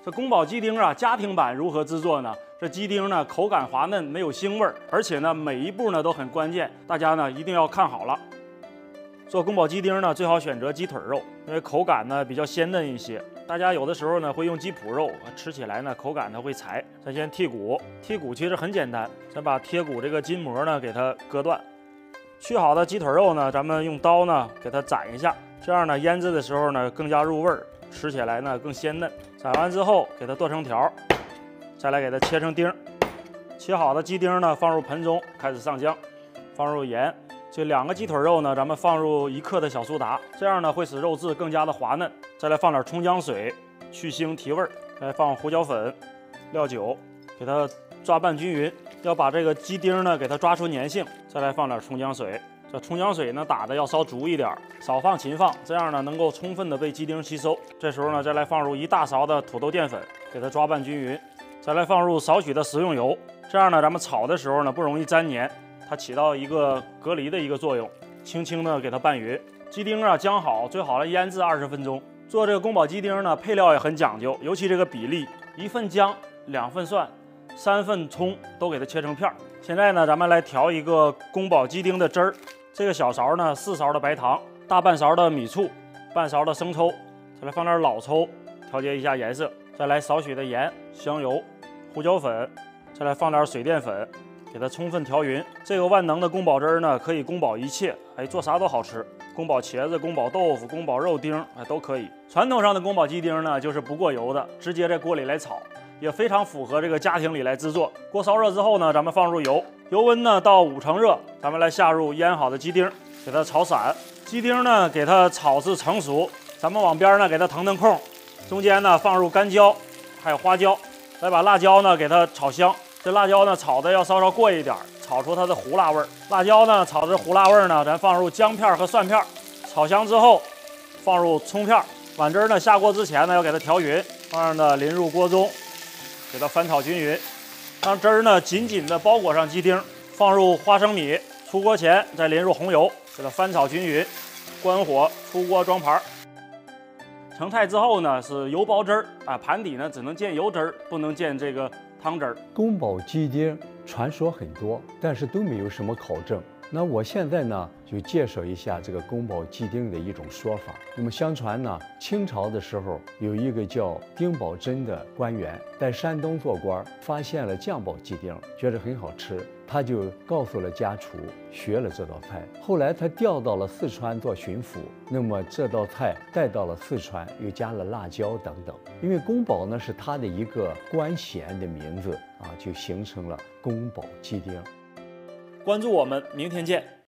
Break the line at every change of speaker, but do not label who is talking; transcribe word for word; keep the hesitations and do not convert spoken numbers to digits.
这宫保鸡丁啊，家庭版如何制作呢？这鸡丁呢，口感滑嫩，没有腥味儿，而且呢，每一步呢都很关键，大家呢一定要看好了。做宫保鸡丁呢，最好选择鸡腿肉，因为口感呢比较鲜嫩一些。大家有的时候呢会用鸡脯肉，吃起来呢口感呢会柴。咱先剔骨，剔骨其实很简单，咱把贴骨这个筋膜呢给它割断。去好的鸡腿肉呢，咱们用刀呢给它斩一下，这样呢腌制的时候呢更加入味儿，吃起来呢更鲜嫩。斩完之后给它剁成条，再来给它切成丁。切好的鸡丁呢放入盆中，开始上浆，放入盐。这两个鸡腿肉呢，咱们放入一克的小苏打，这样呢会使肉质更加的滑嫩。再来放点葱姜水，去腥提味儿。再放胡椒粉、料酒，给它抓拌均匀。要把这个鸡丁呢给它抓出粘性。再来放点葱姜水，这葱姜水呢打的要稍足一点，少放勤放，这样呢能够充分的被鸡丁吸收。这时候呢再来放入一大勺的土豆淀粉，给它抓拌均匀。再来放入少许的食用油，这样呢咱们炒的时候呢不容易粘黏。它起到一个隔离的一个作用，轻轻的给它拌匀。鸡丁啊姜好，最好了腌制二十分钟。做这个宫保鸡丁呢，配料也很讲究，尤其这个比例，一份姜，两份蒜，三份葱，都给它切成片儿。现在呢，咱们来调一个宫保鸡丁的汁儿。这个小勺呢，四勺的白糖，大半勺的米醋，半勺的生抽，再来放点老抽，调节一下颜色。再来少许的盐、香油、胡椒粉，再来放点水淀粉。给它充分调匀，这个万能的宫保汁儿呢，可以宫保一切，哎，做啥都好吃。宫保茄子、宫保豆腐、宫保肉丁，哎，都可以。传统上的宫保鸡丁呢，就是不过油的，直接在锅里来炒，也非常符合这个家庭里来制作。锅烧热之后呢，咱们放入油，油温呢到五成热，咱们来下入腌好的鸡丁，给它炒散。鸡丁呢，给它炒至成熟，咱们往边呢给它腾腾空，中间呢放入干椒，还有花椒，再把辣椒呢给它炒香。这辣椒呢炒的要稍稍过一点，炒出它的胡辣味儿。辣椒呢炒着胡辣味儿呢，咱放入姜片和蒜片，炒香之后放入葱片。碗汁呢下锅之前呢要给它调匀，这样呢淋入锅中，给它翻炒均匀，让汁儿呢紧紧的包裹上鸡丁。放入花生米，出锅前再淋入红油，给它翻炒均匀，关火出锅装盘。成菜之后呢是油包汁儿啊，盘底呢只能见油汁儿，不能见这个汤汁儿。
宫保鸡丁传说很多，但是都没有什么考证。那我现在呢就介绍一下这个宫保鸡丁的一种说法。那么相传呢，清朝的时候有一个叫丁宝桢的官员在山东做官，发现了酱爆鸡丁，觉得很好吃，他就告诉了家厨，学了这道菜。后来他调到了四川做巡抚，那么这道菜带到了四川，又加了辣椒等等。因为宫保呢是他的一个官衔的名字啊，就形成了宫保鸡丁。
关注我们，明天见。